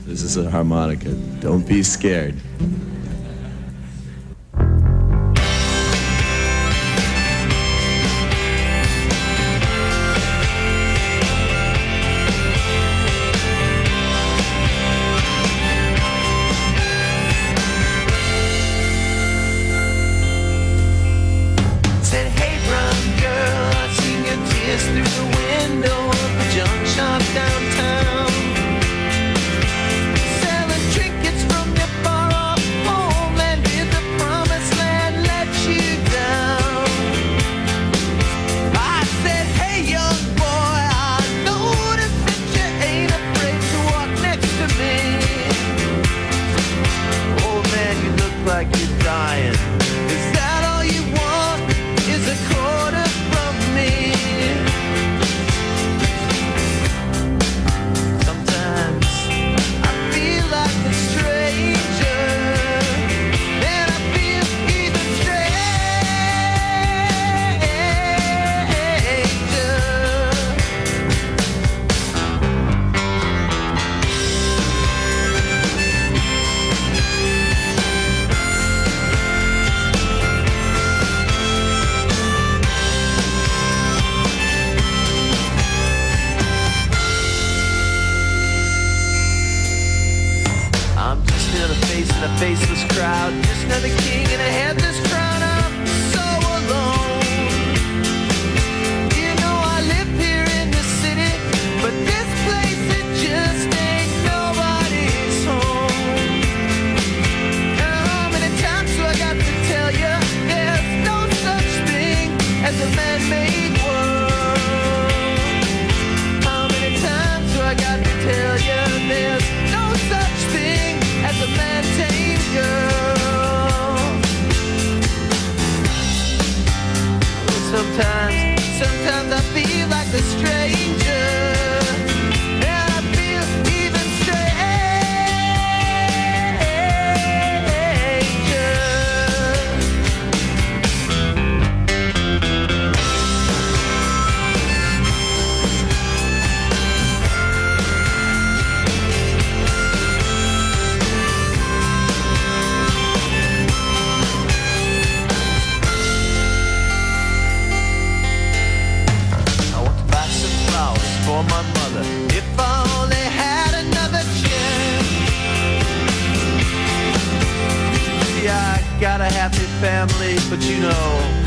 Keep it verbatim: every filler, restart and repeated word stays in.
This is a harmonica. Don't be scared. Faceless crowd, just another king in a headless crown. I'm so alone. You know I live here in the city, but this place it just ain't nobody's home. And how many times do I got to tell you there's no such thing as a man-made world? How many times do I got to tell you there's no such thing as a man-tamed girl? Sometimes, sometimes I feel like a stranger, and I feel even stranger. For my mother, if I only had another chance. See, I got a happy family, but you know